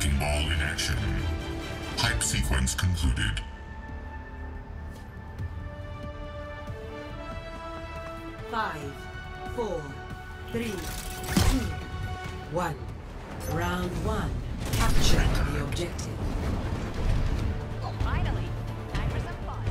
Wrecking Ball in action. Hype sequence concluded. Five, 4, 3, 2, 1. Round 1. Capture the objective. Finally, time for some fun.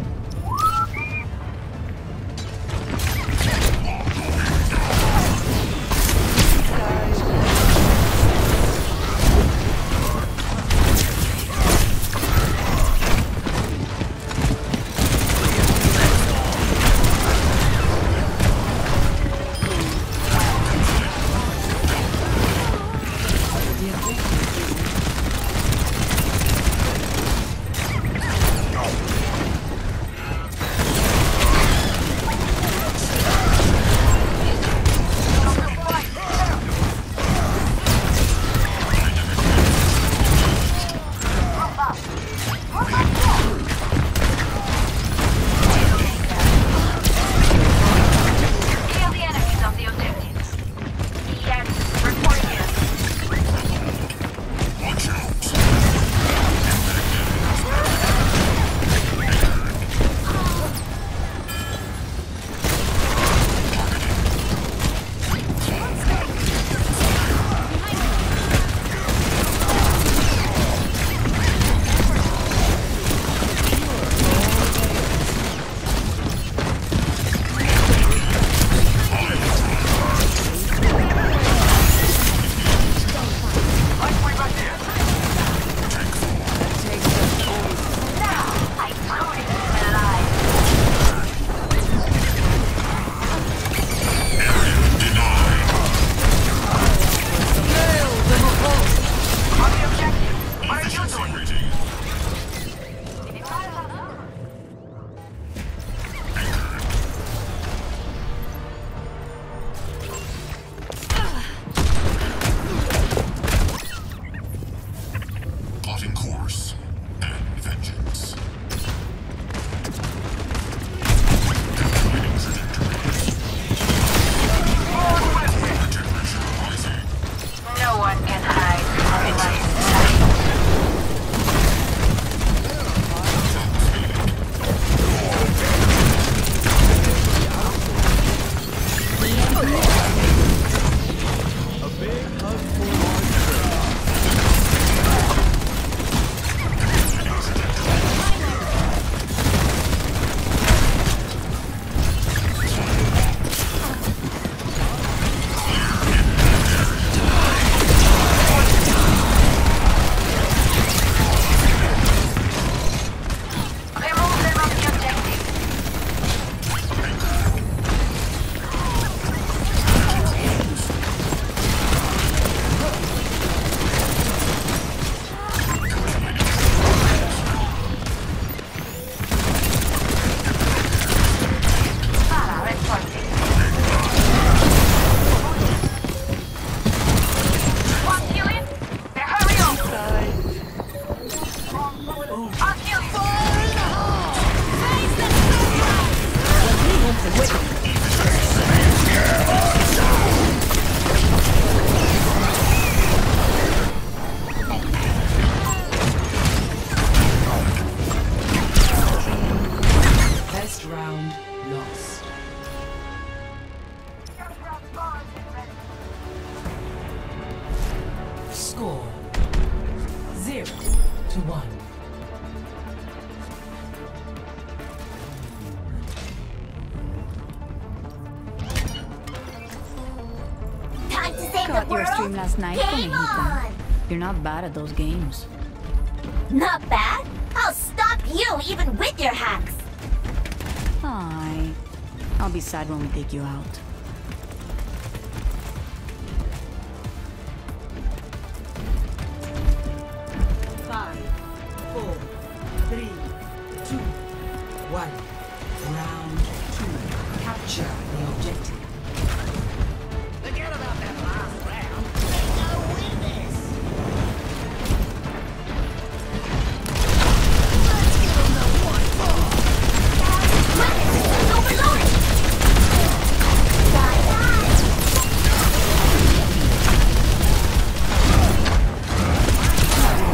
Plotting course and vengeance. Calculating trajectories. Temperature rising. No one can hide from light. A big hug for our First round lost. Score 0-1. Time to save Caught the your world. stream last night, Game Conejita. on! You're not bad at those games. Not bad. I'll stop you even with your hacks. Hi. I'll be sad when we take you out. Five, 4, 3, 2, 1. Round 2. Capture the objective. Forget about that last round. Go win this. Let's give them the what for. Weapons overloaded! Die, die!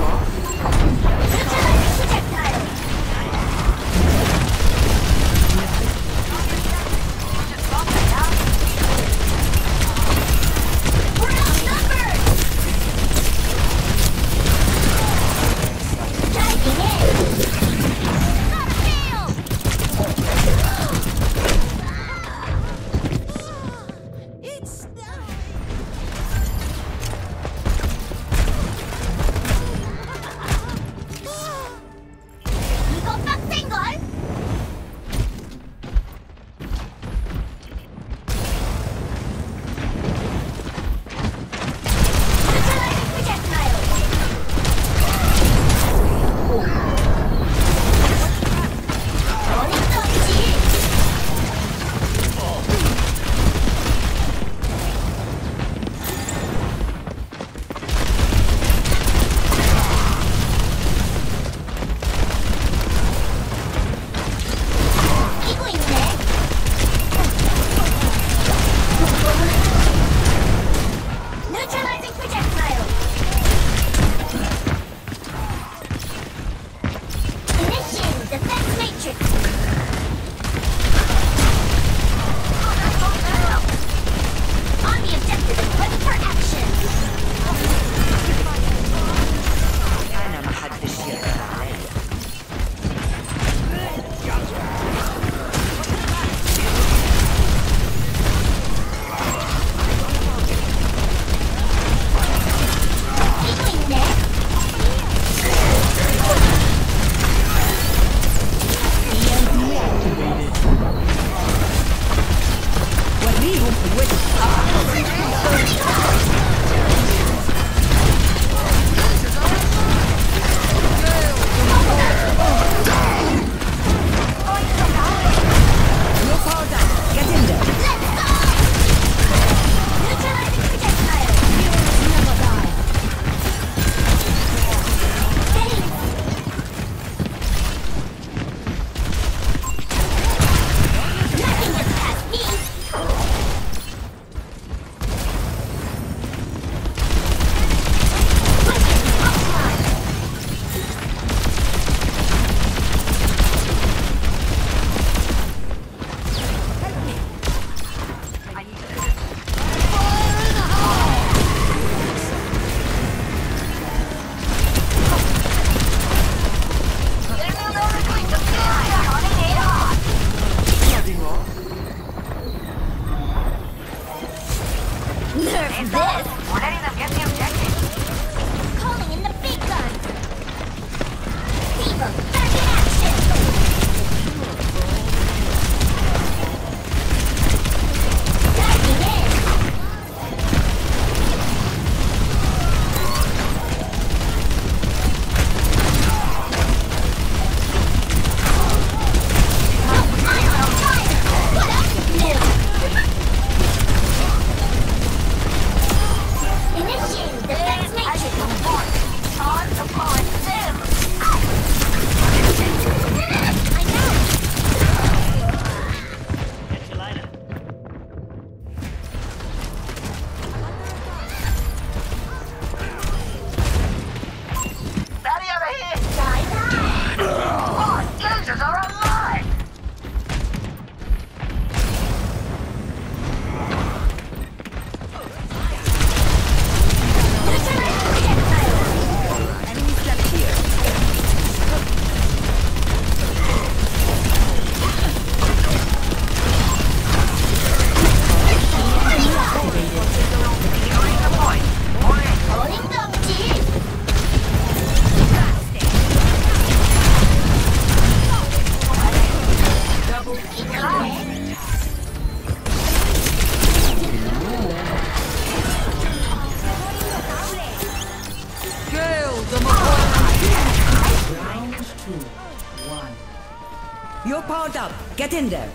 You're powered up. Get in there.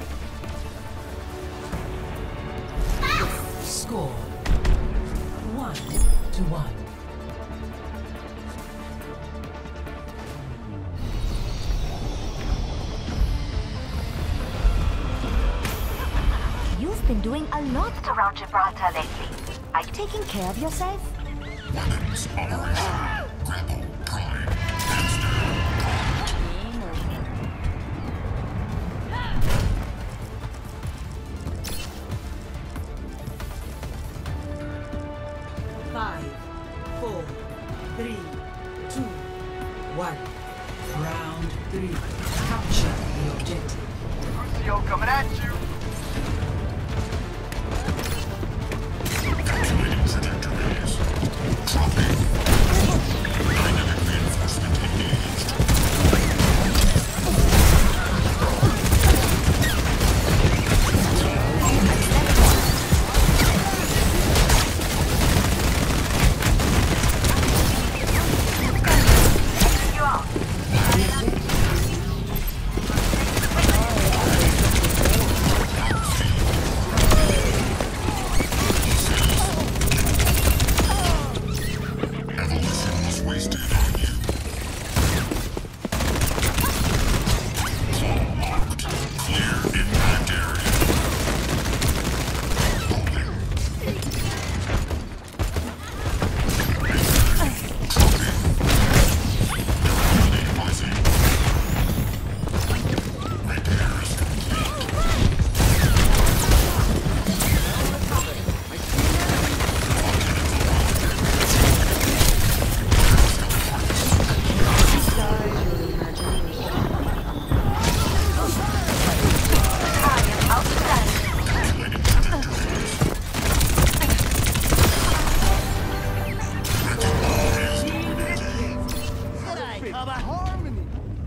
Score 1-1. You've been doing a lot around Gibraltar lately. Are you taking care of yourself? Weapons operation. Grapple prime. Hands down. 5, 4, 3, 2, 1. Round 3. Capture the objective. Lucio coming at you. Calculating trajectories. Dropping. Dynamic reinforcement engaged. Evolution was wasted on you. Hull locked. Clear impact area. Holding. Dropping. Minimizing. Repairs complete. Calculating trajectories. Recognize dominating. G'day, Harmony.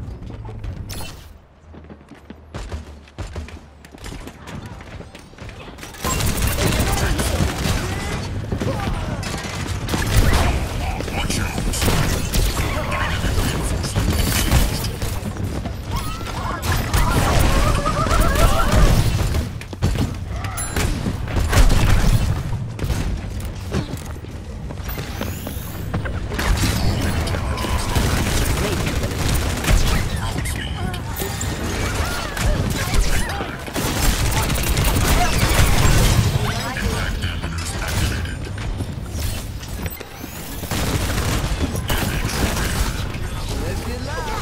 Watch out. Dynamic reinforcement engaged. Ground speed. Impact dampeners activated. Let's get loud.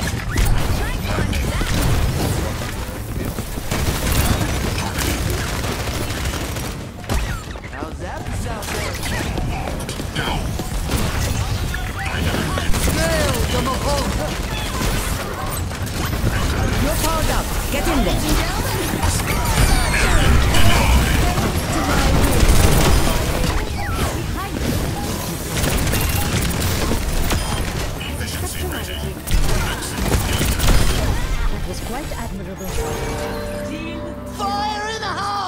How's that for South Africa? Down. Dynamic You're powered up. Get in there. efficiency rating. That was quite admirable. Fire in the hole!